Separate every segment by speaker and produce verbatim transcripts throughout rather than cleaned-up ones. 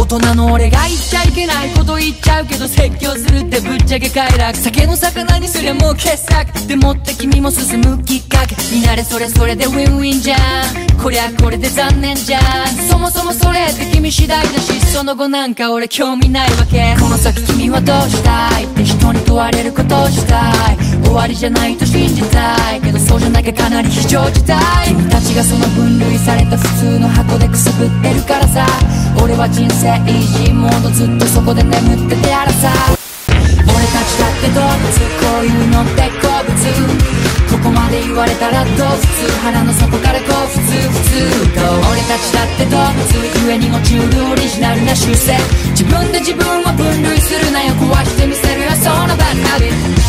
Speaker 1: 大人の俺が言っちゃいけないこと言っちゃうけど、説教するってぶっちゃけ快楽。酒の魚にすりゃもう傑作でもって君も進むきっかけになれ。それそれでウィンウィンじゃん、こりゃこれで残念じゃん。そもそもそれって君次第だし、その後なんか俺興味ないわけ。この先君はどうしたいって人に問われることをしたい。終わりじゃないと信じたいけど、そうじゃなきゃかなり非常事態。君たちがその分類された普通の箱でくすぶってるからさ。俺は人生イージーモード、ずっとそこで眠っててやらさ。俺たちだって動物、こういうのって好物。ここまで言われたらどう普通、腹の底からこう普通普通と。俺たちだって動物、故にもチュールオリジナルな習性。自分で自分を分類するなよ、壊してみせるよそのバッハビット。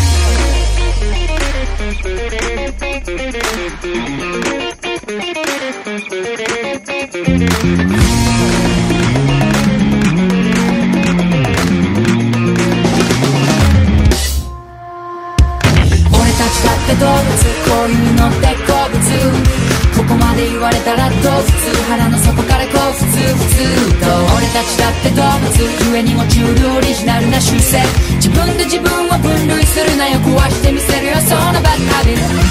Speaker 1: 動物、こういうのって好物。ここまで言われたらどう普通、腹の底からこう普通普通と。俺たちだって動物、故にもチュールオリジナルな習性。自分で自分を分類するなよ、壊してみせるよそのバッドハビット。